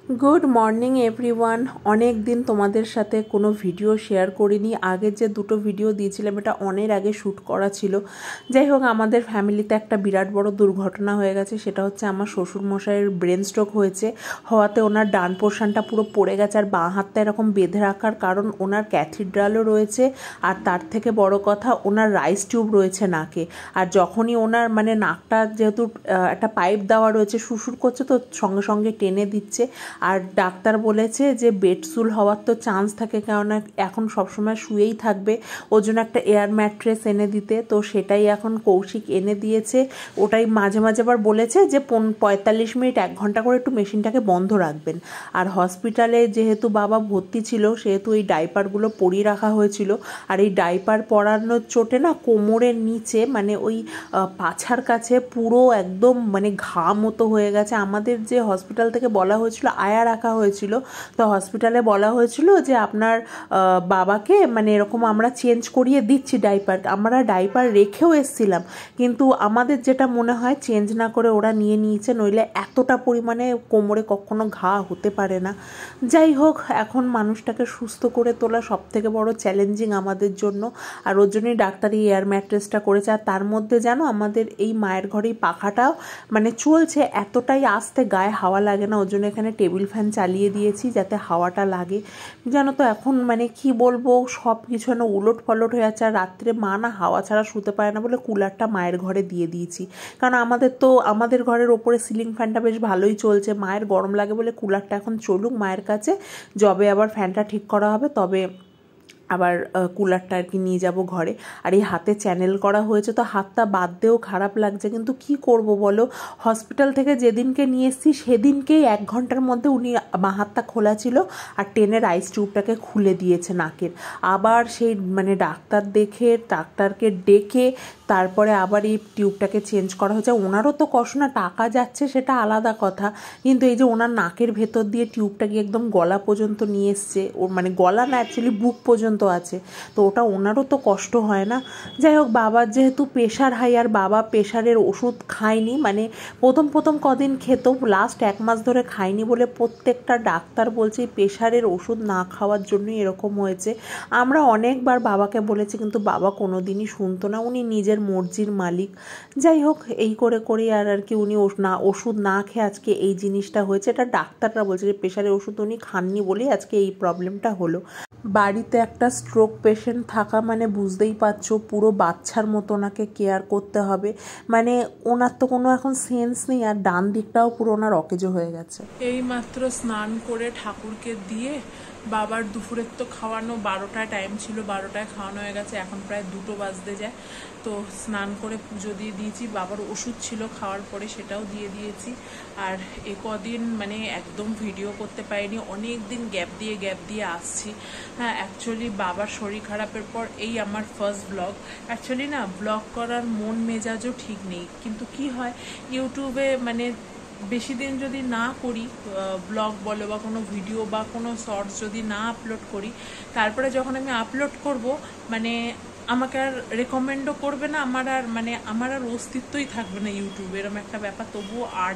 Good morning everyone. अनेक दिन तुम्हारे साथे कोनो भिडियो शेयर करिनी। आगे जे दुटो भिडियो दिएछिलाम एटा अनेक आगे शूट करा छिलो। যাই হোক আমাদের ফ্যামিলিতে একটা বিরাট বড় দুর্ঘটনা হয়ে গেছে। সেটা হচ্ছে আমার শ্বশুর মশাইয়ের ব্রেন স্ট্রোক হয়েছে। হওয়াতে ওনার ডান পোর্শনটা পুরো পড়ে গেছে আর বাঁ হাতটা এরকম বেঁধে রাখার কারণ ওনার ক্যাথিড্রালও রয়েছে আর তার থেকে বড় কথা ওনার রাইস টিউব রয়েছে নাকে। আর যখনই ওনার মানে নাকটা যেহেতু একটা পাইপ দেওয়া রয়েছে শুশুর করছে তো সঙ্গে সঙ্গে টেনে দিচ্ছে। আর ডাক্তার বলেছে যে বেডসুল হওয়ার তো চান্স থাকে, কেননা এখন সবসময় শুয়েই থাকবে, ওর জন্য একটা এয়ার ম্যাট্রেস এনে দিতে। তো সেটাই এখন কৌশিক এনে দিয়েছে। ওটাই মাঝে মাঝে আবার বলেছে যে 45 মিনিট 1 ঘন্টা করে একটু মেশিনটাকে বন্ধ রাখবেন। আর হসপিটালে যেহেতু বাবা ভর্তি ছিল সেহেতু এই ডাইপারগুলো পরিয়ে রাখা হয়েছিল। আর এই ডাইপার পরানোর চোটে না কোমরের নিচে মানে ওই পাছার কাছে পুরো একদম মানে ঘা মতো হয়ে গেছে। আমাদের যে হসপিটাল থেকে বলা হয়েছিল আয়া রাখা হয়েছিল, তো হসপিটালে বলা হয়েছিল যে আপনার বাবাকে মানে এরকম আমরা চেঞ্জ করিয়ে দিচ্ছি ডাইপার। আমরা ডাইপার রেখেও এসছিলাম, কিন্তু আমাদের যেটা মনে হয় চেঞ্জ না করে ওরা নিয়ে নিয়েছে, নইলে এতটা পরিমাণে কোমরে কখনো ঘা হতে পারে না। যাই হোক, এখন মানুষটাকে সুস্থ করে তোলা সব থেকে বড় চ্যালেঞ্জিং আমাদের জন্য। আর ওর জন্যই ডাক্তারি এয়ার ম্যাট্রেসটা করেছে। আর তার মধ্যে যেন আমাদের এই মায়ের ঘরেই পাখাটাও মানে চলছে, এতটাই আস্তে গায়ে হাওয়া লাগে না, ওর জন্য এখানে টেবিল ফ্যান চালিয়ে দিয়েছি যাতে হাওয়াটা লাগে। জানো তো এখন মানে কি বলবো, সব কিছু যেন উলট পালট হয়ে যাচ্ছে। আর রাত্রে মা না হাওয়া ছাড়া শুতে পারে না বলে কুলারটা মায়ের ঘরে দিয়ে দিয়েছি, কারণ আমাদের ঘরের ওপরে সিলিং ফ্যানটা বেশ ভালোই চলছে। মায়ের গরম লাগে বলে কুলারটা এখন চলুক মায়ের কাছে, যবে আবার ফ্যানটা ঠিক করা হবে তবে আবার কুলারটা আর কি নিয়ে যাব ঘরে। আর এই হাতে চ্যানেল করা হয়েছে তো হাতটা বাদ দিয়েও খারাপ লাগছে, কিন্তু কি করব বলো, হসপিটাল থেকে যেদিনকে নিয়ে এসেছি সেদিনকেই 1 ঘন্টার মধ্যে উনি বাঁ হাতটা খোলা ছিল আর টেনের আইস টিউবটাকে খুলে দিয়েছে নাকের। আবার সেই মানে ডাক্তারকে ডেকে তারপরে আবার এই টিউবটাকে চেঞ্জ করা হয়েছে। ওনারও তো কষ্ট না, টাকা যাচ্ছে সেটা আলাদা কথা, কিন্তু এই যে ওনার নাকের ভেতর দিয়ে টিউবটা গিয়ে একদম গলা পর্যন্ত নিয়ে এসছে, ওর মানে গলা না অ্যাকচুয়ালি বুক পর্যন্ত আছে, তো ওটা ওনারও তো কষ্ট হয় না। যাই হোক, বাবার যেহেতু প্রেশার হাই আর বাবা প্রেশারের ওষুধ খায়নি, মানে প্রথম কদিন খেত, লাস্ট 1 মাস ধরে খায়নি বলে প্রত্যেকটা ডাক্তার বলছে প্রেশারের ওষুধ না খাওয়ার জন্যই এরকম হয়েছে। আমরা অনেকবার বাবাকে বলেছি কিন্তু বাবা কোনো দিনই শুনতো না, উনি নিজের মর্জির মালিক। যাই হোক, এই করে আর কি উনি ওষুধ না খেয়ে আজকে এই জিনিসটা হয়েছে। এটা ডাক্তাররা বলছে যে প্রেশারের ওষুধ উনি খাননি বলেই আজকে এই প্রবলেমটা হলো। বাড়িতে একটা স্ট্রোক পেশেন্ট থাকা মানে বুঝতেই পারছো পুরো বাচ্চার মতো ওনাকে কেয়ার করতে হবে। মানে ওনার তো কোনো এখন সেন্স নেই, আর ডান দিকটাও পুরো ওনার অকেজো হয়ে গেছে। এই মাত্র স্নান করে ঠাকুরকে দিয়ে বাবার দুপুরের তো খাওয়ানো 12টায় টাইম ছিল, 12টায় খাওয়ানো হয়ে গেছে, এখন প্রায় 2টো বাজতে যায়। তো স্নান করে পুজো দিয়ে দিয়েছি, বাবার ওষুধ ছিল খাওয়ার পরে সেটাও দিয়ে দিয়েছি। আর এ কদিন মানে একদম ভিডিও করতে পারিনি, অনেক দিন গ্যাপ দিয়ে আসছি। হ্যাঁ, অ্যাকচুয়ালি বাবার শরীর খারাপের পর এই আমার ফার্স্ট ব্লগ। অ্যাকচুয়ালি না ব্লগ করার মন মেজাজও ঠিক নেই, কিন্তু কি হয় ইউটিউবে মানে বেশি দিন যদি না করি ব্লগ বলো বা কোনো ভিডিও বা কোনো শর্টস যদি না আপলোড করি, তারপরে যখন আমি আপলোড করব মানে আমাকে আর রেকমেন্ডও করবে না, আমার আর অস্তিত্বই থাকবে না ইউটিউবে, এরকম একটা ব্যাপার। তবুও 8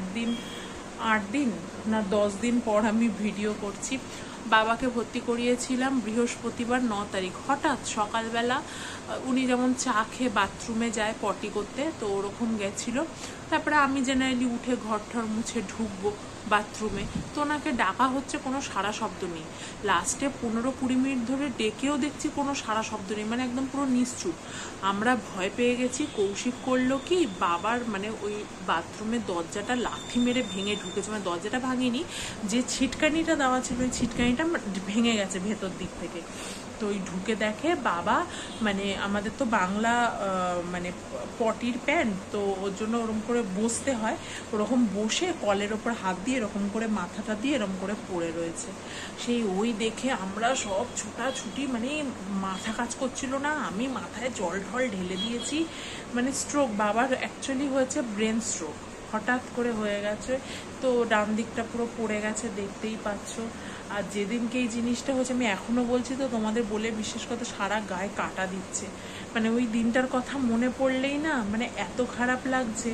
দিন না 10 দিন পর আমি ভিডিও করছি। বাবাকে ভর্তি করিয়েছিলাম বৃহস্পতিবার 9 তারিখ। হঠাৎ সকালবেলা উনি যেমন চা খেয়ে বাথরুমে যায় পটি করতে, তো ওরকম গেছিলো। তারপরে আমি জেনারেলি উঠে ঘর ঠর মুছে ঢুকবো বাথরুমে, তো ওনাকে ডাকা হচ্ছে, কোনো সারা শব্দ নেই। লাস্টে 15-20 মিনিট ধরে ডেকেও দেখছি কোনো সারা শব্দ নেই, মানে একদম পুরো নিশ্চুপ। আমরা ভয় পেয়ে গেছি। কৌশিক করলো কি, বাবার মানে ওই বাথরুমের দরজাটা লাথি মেরে ভেঙে ঢুকেছে, মানে দরজাটা ভাঙেনি, যে ছিটকানিটা দেওয়া ছিল ওই ছিটকানিটা ভেঙে গেছে ভেতর দিক থেকে। তো ওই ঢুকে দেখে বাবা মানে আমাদের তো বাংলা মানে পটির প্যান্ট, তো ওর জন্য ওরকম করে বসতে হয়, ওরকম বসে কলের ওপর হাত দিয়ে এরকম করে মাথাটা দিয়ে এরকম করে পড়ে রয়েছে। সেই ওই দেখে আমরা সব ছুটাছুটি, মানে মাথা কাজ করছিল না, আমি মাথায় জল ঢল ঢেলে দিয়েছি। মানে স্ট্রোক, বাবার অ্যাকচুয়ালি হয়েছে ব্রেন স্ট্রোক, হঠাৎ করে হয়ে গেছে। তো ডান দিকটা পুরো পড়ে গেছে, দেখতেই পাচ্ছ। আর যেদিনকে এই জিনিসটা হচ্ছে আমি এখনো বলছি তো তোমাদের বলে বিশেষ কথা সারা গায়ে কাটা দিচ্ছে, মানে ওই দিনটার কথা মনে পড়লেই না মানে এত খারাপ লাগছে।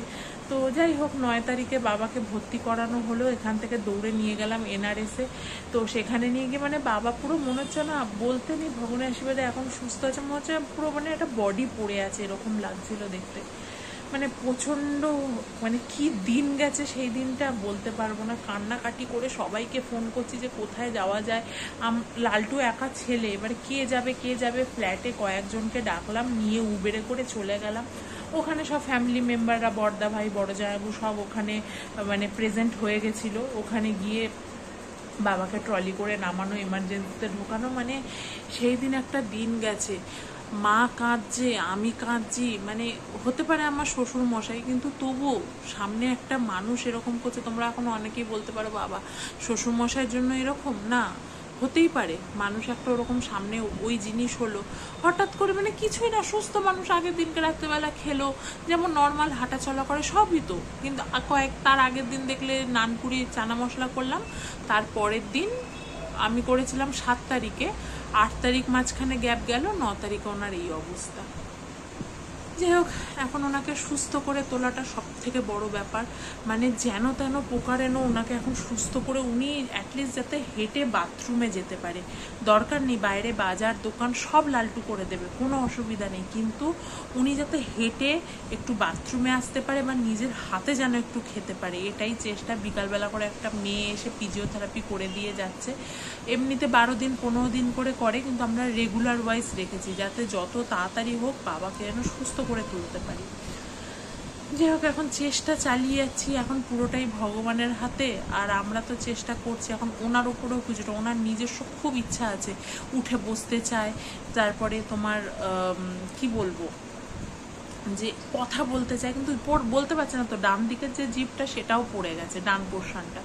তো যাই হোক 9 তারিখে বাবাকে ভর্তি করানো হলো, এখান থেকে দৌড়ে নিয়ে গেলাম NRS-এ। তো সেখানে নিয়ে গিয়ে মানে বাবা পুরো মনে হচ্ছে না, বলতে নেই ভগবানের আশীর্বাদে এখন সুস্থ আছে, মনে হচ্ছে পুরো মানে একটা বডি পড়ে আছে এরকম লাগছিল দেখতে। মানে প্রচণ্ড মানে কি দিন গেছে সেই দিনটা বলতে পারবো না। কান্নাকাটি করে সবাইকে ফোন করছি যে কোথায় যাওয়া যায়। লালটু একা ছেলে, এবারে কে যাবে ফ্ল্যাটে কয়েকজনকে ডাকলাম, নিয়ে উবেরে করে চলে গেলাম। ওখানে সব ফ্যামিলি মেম্বাররা, বড়দা ভাই, বড় জামাইবু সব ওখানে মানে প্রেজেন্ট হয়ে গেছিলো। ওখানে গিয়ে বাবাকে ট্রলি করে নামানো, এমার্জেন্সিতে ঢোকানো, মানে সেই দিন একটা দিন গেছে। মা কাঁদছে, আমি কাঁদছি, মানে হতে পারে আমার শ্বশুর মশাই, কিন্তু তবুও সামনে একটা মানুষ এরকম করছে। তোমরা এখন অনেকেই বলতে পারো বাবা শ্বশুর মশাইয়ের জন্য এরকম, না হতেই পারে মানুষ একটা ওরকম সামনে ওই জিনিস হলো হঠাৎ করে, মানে কিছুই না, সুস্থ মানুষ আগের দিনকে রাত্রেবেলা খেলো, যেমন নর্মাল হাঁটা চলা করে সবই তো, কিন্তু তার আগের দিন দেখলে নানপুরি চানা মশলা করলাম, তারপরের দিন আমি করেছিলাম 7 তারিখে, 8 তারিখ মাঝখানে গ্যাপ গেল, 9 তারিখে ওনার এই অবস্থা। যাই হোক, এখন ওনাকে সুস্থ করে তোলাটা সব থেকে বড় ব্যাপার। মানে যেন তেন প্রকারেন ওনাকে এখন সুস্থ করে, উনি অ্যাটলিস্ট যাতে হেঁটে বাথরুমে যেতে পারে। দরকার নেই বাইরে বাজার দোকান সব লালটু করে দেবে, কোনো অসুবিধা নেই, কিন্তু উনি যাতে হেঁটে একটু বাথরুমে আসতে পারে বা নিজের হাতে যেন একটু খেতে পারে, এটাই চেষ্টা। বিকালবেলা করে একটা মেয়ে এসে ফিজিওথেরাপি করে দিয়ে যাচ্ছে। এমনিতে 12 দিন 15 দিন করে করে, কিন্তু আমরা রেগুলার ওয়াইজ রেখেছি যাতে যত তাড়াতাড়ি হোক বাবাকে যেন সুস্থ করে তুলতে পারি। যাই হোক, এখন চেষ্টা চালিয়ে যাচ্ছি, এখন পুরোটাই ভগবানের হাতে। আর আমরা তো চেষ্টা করছি, এখন ওনার উপরেও কিছুটা, ওনার নিজস্ব খুব ইচ্ছা আছে, উঠে বসতে চায়, তারপরে তোমার কি বলবো, যে কথা বলতে চায়, কিন্তু বলতে পারছে না। তো ডান দিকের যে জিভটা সেটাও পড়ে গেছে, ডান পোর্শনটা।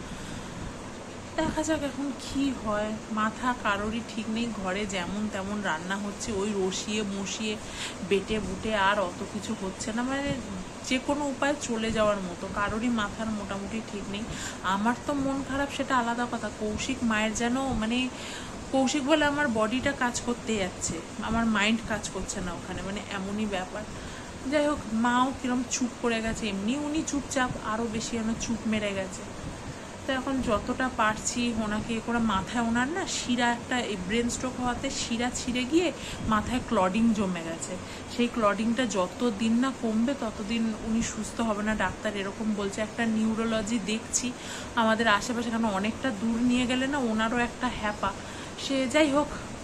দেখা যাক এখন কি হয়, মাথা কারোরই ঠিক নেই। ঘরে যেমন তেমন রান্না হচ্ছে, ওই রসিয়ে মশিয়ে বেটে বুটে, আর অত কিছু হচ্ছে না, মানে যে কোনো উপায় চলে যাওয়ার মতো, কারোরই মাথার মোটামুটি ঠিক নেই। আমার তো মন খারাপ সেটা আলাদা কথা, কৌশিক মায়ের যেন মানে কৌশিক বলে আমার বডিটা কাজ করতে যাচ্ছে, আমার মাইন্ড কাজ করছে না ওখানে, মানে এমনই ব্যাপার। যাই হোক, মাও কিরম চুপ করে গেছে, এমনি উনি চুপচাপ, আরও বেশি যেন চুপ মেরে গেছে। তো এখন যতটা পারছি ওনাকে করে, মাথায় ওনার না শিরা একটা, এই ব্রেন স্ট্রোক হওয়াতে শিরা ছিঁড়ে গিয়ে মাথায় ক্লডিং জমে গেছে। সেই ক্লডিংটা যতদিন না কমবে ততদিন উনি সুস্থ হবে না, ডাক্তার এরকম বলছে। একটা নিউরোলজি দেখছি আমাদের আশেপাশে, কারণ অনেকটা দূর নিয়ে গেলে না ওনারও একটা হ্যাপা। সে যাই হোক,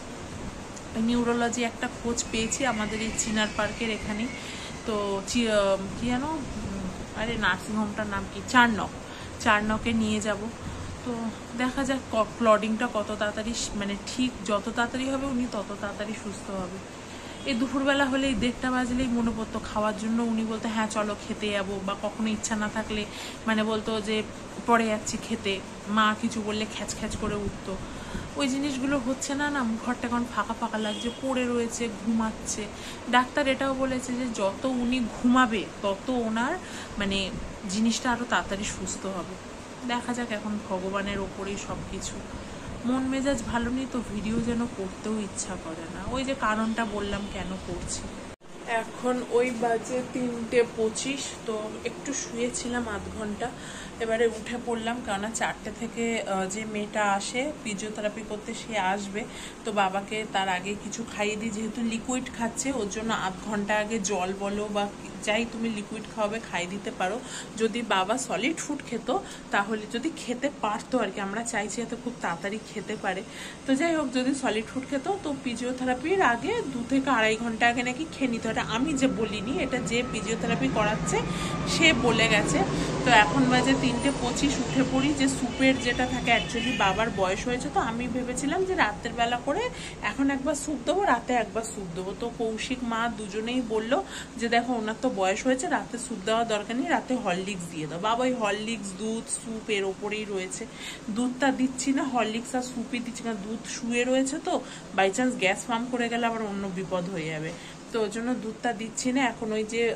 নিউরোলজি একটা খোঁজ পেয়েছি আমাদের এই চিনার পার্কের এখানেই। তো কি যেন, আরে নার্সিংহোমটার নাম কি, চারনকে নিয়ে যাব। তো দেখা যাক ক্লডিংটা কত তাড়াতাড়ি, মানে ঠিক যত তাড়াতাড়ি হবে উনি তত তাড়াতাড়ি সুস্থ হবে। এই দুপুরবেলা হলেই 1:30 বাজলেই মনে পড়তো খাওয়ার জন্য, উনি বলতো হ্যাঁ চলো খেতে যাবো, বা কখনো ইচ্ছা না থাকলে মানে বলতো যে পরে যাচ্ছি খেতে, মা কিছু বললে খ্যাচ খ্যাচ করে উঠতো। ওই জিনিসগুলো হচ্ছে না, না ঘরটা এখন ফাঁকা ফাঁকা লাগছে, পড়ে রয়েছে, ঘুমাচ্ছে। ডাক্তার এটাও বলেছে যে যত উনি ঘুমাবে তত ওনার মানে জিনিসটা আরও তাড়াতাড়ি সুস্থ হবে। দেখা যাক, এখন ভগবানের ওপরেই সব কিছু। মন মেজাজ ভালো নেই তো ভিডিও যেন করতেও ইচ্ছা করে না, ওই যে কারণটা বললাম কেন করছি। এখন ওই বাজে 3:25, তো একটু শুয়েছিলাম আধ ঘন্টা, এবারে উঠে পড়লাম, কেননা 4টে থেকে যে মেয়েটা আসে ফিজিওথেরাপি করতে সে আসবে। তো বাবাকে তার আগে কিছু খাইয়ে দিই, যেহেতু লিকুইড খাচ্ছে ওর জন্য আধ ঘন্টা আগে জল বলো বা যাই তুমি লিকুইড খাওয়াবে খাইয়ে দিতে পারো। যদি বাবা সলিড ফুড খেত, তাহলে যদি খেতে পারতো আর কি, আমরা চাইছি যাতে খুব তাড়াতাড়ি খেতে পারে। তো যাই হোক, যদি সলিড ফুড খেত তো ফিজিওথেরাপির আগে 2 থেকে 2.5 ঘন্টা আগে নাকি খেয়ে নিতে। এটা আমি যে বলিনি, এটা যে ফিজিওথেরাপি করাচ্ছে সে বলে গেছে। তো এখন বাজে 3:25, উঠে পড়ি। যে স্যুপের যেটা থাকে, অ্যাকচুয়ালি বাবার বয়স হয়েছে, তো আমি ভেবেছিলাম যে রাতের বেলা করে এখন একবার স্যুপ দেবো, রাতে একবার স্যুপ দেবো। তো কৌশিক মা দুজনেই বললো যে দেখো ওনার তো বয়স হয়েছে, রাতে স্যুপ দেওয়ার দরকার নেই, রাতে হরলিক্স দিয়ে দাও। বাবা ওই হরলিক্স দুধ স্যুপ এর ওপরেই রয়েছে, দুধটা দিচ্ছি না, হরলিক্স আর স্যুপই দিচ্ছি না, দুধ শুয়ে রয়েছে, তো বাই চান্স গ্যাস ফার্ম করে গেলে আবার অন্য বিপদ হয়ে যাবে, তো ওই জন্য দুধটা দিচ্ছি না। এখন ওই যে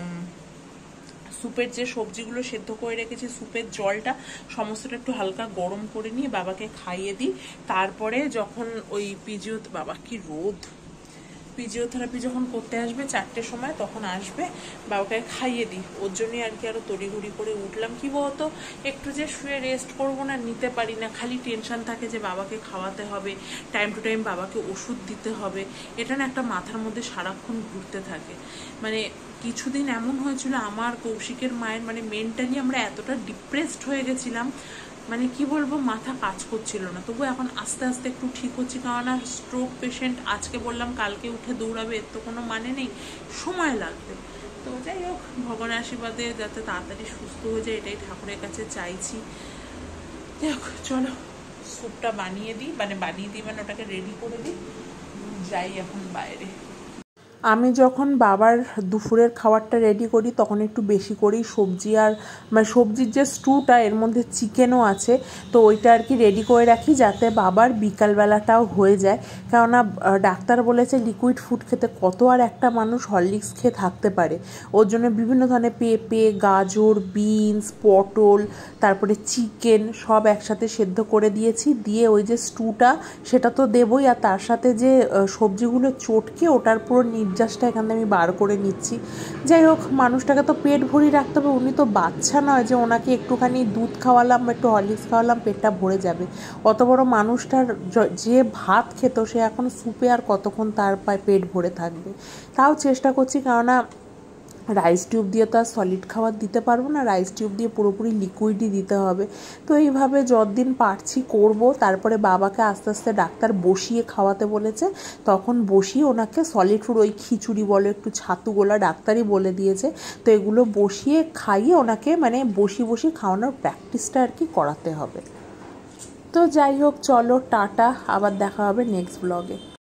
স্যুপের যে সবজিগুলো সেদ্ধ করে রেখেছি, স্যুপের জলটা সমস্তটা একটু হালকা গরম করে নিয়ে বাবাকে খাইয়ে দিই। তারপরে যখন ওই বাবা কি রোদ, ফিজিওথেরাপি যখন করতে আসবে 4টের সময়, তখন আসবে, বাবাকে খাইয়ে দিই, ওর জন্যই আর কি আরও তড়িঘড়ি করে উঠলাম। কি বলতো, একটু যে শুয়ে রেস্ট করবো না, নিতে পারি না, খালি টেনশন থাকে যে বাবাকে খাওয়াতে হবে, টাইম টু টাইম বাবাকে ওষুধ দিতে হবে, এটা না একটা মাথার মধ্যে সারাক্ষণ ঘুরতে থাকে। মানে কিছুদিন এমন হয়েছিল আমার, কৌশিকের মায়ের, মানে মেন্টালি আমরা এতটা ডিপ্রেসড হয়ে গেছিলাম, মানে কি বলবো, মাথা কাজ করছিল না। তবু এখন আস্তে আস্তে একটু ঠিক হচ্ছে, কারণ আর স্ট্রোক পেশেন্ট, আজকে বললাম কালকে উঠে দৌড়াবে, এর তো কোনো মানে নেই, সময় লাগবে। তো যাই হোক, ভগবানের আশীর্বাদে যাতে তাড়াতাড়ি সুস্থ হয়ে যায়, এটাই ঠাকুরের কাছে চাইছি। যাই হোক, চলো স্যুপটা বানিয়ে দিই, মানে ওটাকে রেডি করে দিই, যাই এখন বাইরে। আমি যখন বাবার দুপুরের খাবারটা রেডি করি তখন একটু বেশি করেই সবজি, আর মানে সবজির যে স্টুটা এর মধ্যে চিকেনও আছে, তো ওইটা আর কি রেডি করে রাখি যাতে বাবার বিকালবেলাটাও হয়ে যায়। কেননা ডাক্তার বলেছে লিকুইড ফুড খেতে কত আর একটা মানুষ হরলিক্স খেয়ে থাকতে পারে, ওর জন্য বিভিন্ন ধরনের পেঁপে, গাজর, বিনস, পটল, তারপরে চিকেন সব একসাথে সেদ্ধ করে দিয়েছি, দিয়ে ওই যে স্টুটা সেটা তো দেবই, আর তার সাথে যে সবজিগুলো চটকে ওটার পুরো নির্যাসটা এখানে আমি বার করে নিচ্ছি। যাই হোক, মানুষটাকে তো পেট ভরি রাখতে হবে, উনি তো বাচ্চা নয় যে ওনাকে একটুখানি দুধ খাওয়ালাম বা একটু হরলিক্স খাওয়ালাম পেটটা ভরে যাবে। অত বড় মানুষটার যে ভাত খেত সে এখন স্যুপে আর কতক্ষণ তার পেট ভরে থাকবে। তাও চেষ্টা করছি, কেননা রাইস টিউব দিয়ে তো আর সলিড খাবার দিতে পারবো না, রাইস টিউব দিয়ে পুরোপুরি লিকুইডই দিতে হবে। তো এইভাবে যতদিন পারছি করব। তারপরে বাবাকে আস্তে আস্তে ডাক্তার বসিয়ে খাওয়াতে বলেছে, তখন বসিয়ে ওনাকে সলিড ফুড, ওই খিচুড়ি বলো, একটু ছাতু গোলা ডাক্তারই বলে দিয়েছে, তো এগুলো বসিয়ে খাইয়ে ওনাকে মানে বসিয়ে খাওয়ানোর প্র্যাকটিসটা আর কি করাতে হবে। তো যাই হোক, চলো টাটা, আবার দেখা হবে নেক্সট ব্লগে।